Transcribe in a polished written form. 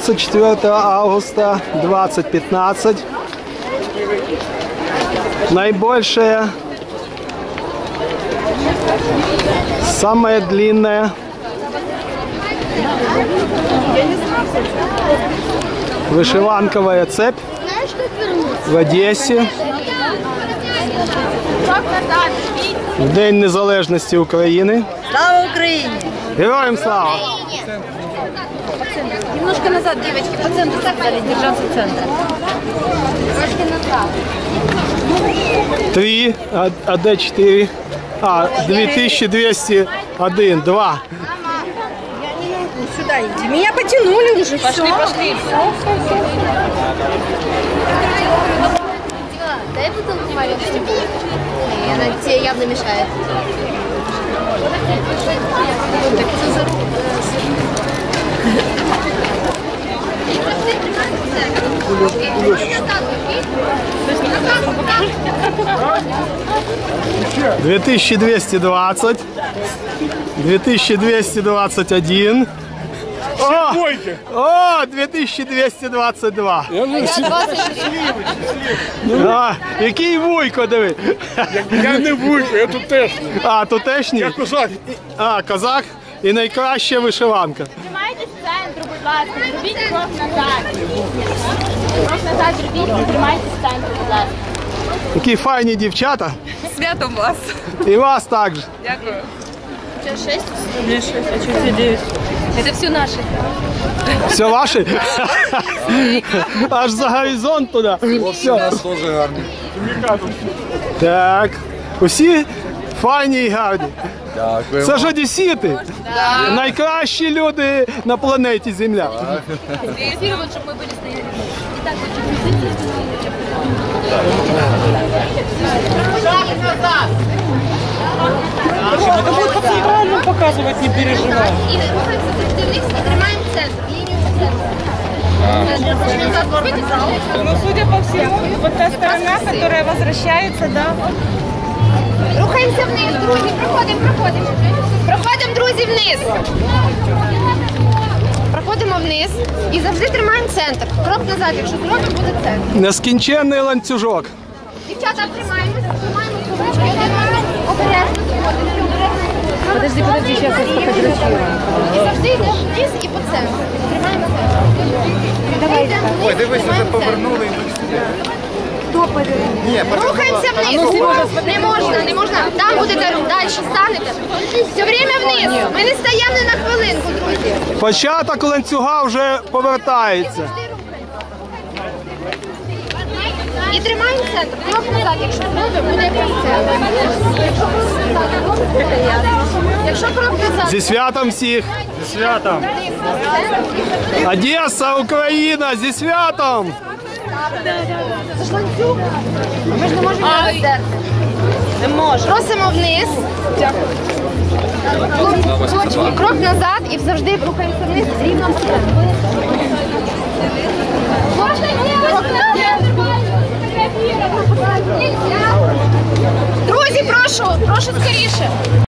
24 августа 2015. Наибольшая, самая длинная вышиванковая цепь в Одесі в День Незалежності України. Слава Україні! Героям слава! Немножко назад, девочки, по центру стали держаться центра. Немножко назад. 3, а де 4? 2201, 2. Я не могу, сюда иди. Меня потянули уже. Пошли, пошли. Дай бутылку маленькую. Она тебе явно мешает. — 2220, 2221. О, 2222. Який Вуйко, диви. Я не Вуйко, я тутешній. Тутешній? Я козак. Козак. І найкраща вишиванка. Тримайтесь в центру, будь ласка, зробіть крок назад. Крок назад зробіть, тримайтесь в центру, будь ласка. Які файні дівчата. Святом вас. І вас також. Дякую. У тебя 6? У меня 6, а что тебе 9? Это все наши. Все ваше? Аж за горизонт туди. Все. Так. Усі файні і гарні. Дякую. Це ж одесіти. Найкращі люди на планеті Земля. Фотографировать, чтобы мы были стояли. И так, Это будет по центральному показывать, не переживай. и тримаем центр, линию центра. Ну, судя по всему, вот та сторона, которая возвращается, да. Рухаємося вниз, друзі, проходимо. Проходимо, друзі, вниз. Проходимо вниз і завжди тримаємо центр. Крок назад, якщо зробимо, буде центр. Нескінченний ланцюжок. Дівчата, тримаємося, тримаємо кулачки, обережно. Подожди, сейчас я сфотографирую. І завжди йдемо вниз і по центру. Тримаємо центр. Давай. Ой, дивись, вже повернули і Рухаємося вниз. Не можна. Там будете далі станете. Все время вниз. Ми не стаємо не на хвилинку, друзі. Початок ланцюга вже повертається. І тримаємо центр. Крок назад, якщо зробимо, буде якраз центр. Якщо крок назад. Зі святом всіх. Зі святом. Одеса, Україна, зі святом. Це ж ланцюг. Ми ж не можемо його роздерти. Не можем. Просимо вниз. Хлопчики, крок назад і завжди рухаємося вниз рівно в центр. Крок назад. Друзі, прошу скоріше.